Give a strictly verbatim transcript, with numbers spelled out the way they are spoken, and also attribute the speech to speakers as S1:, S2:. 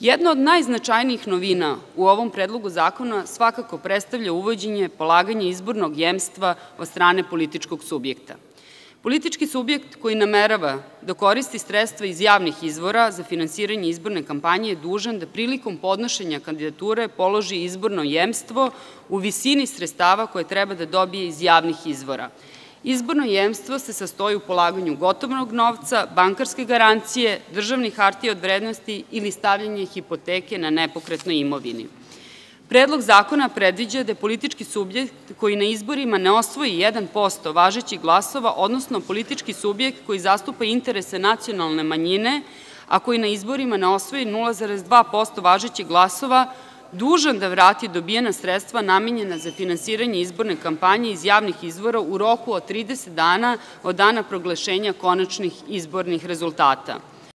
S1: Jedna od najznačajnijih novina u ovom predlogu zakona svakako predstavlja uvođenje polaganja izbornog jemstva od strane političkog subjekta. Politički subjekt koji namerava da koristi sredstva iz javnih izvora za finansiranje izborne kampanje je dužan da prilikom podnošenja kandidature položi izborno jemstvo u visini sredstava koje treba da dobije iz javnih izvora. Izborno jemstvo se sastoji u polaganju gotovog novca, bankarske garancije, državnih hartija od vrednosti ili stavljanje hipoteke na nepokretnoj imovini. Predlog zakona predviđa da je politički subjekt koji na izborima ne osvoji jedan posto važećih glasova, odnosno politički subjekt koji zastupa interese nacionalne manjine, a koji na izborima ne osvoji nula zarez dva posto važećih glasova, dužan da vrati dobijena sredstva namenjena za finansiranje izborne kampanje iz javnih izvora u roku od trideset dana od dana proglašenja konačnih izbornih rezultata.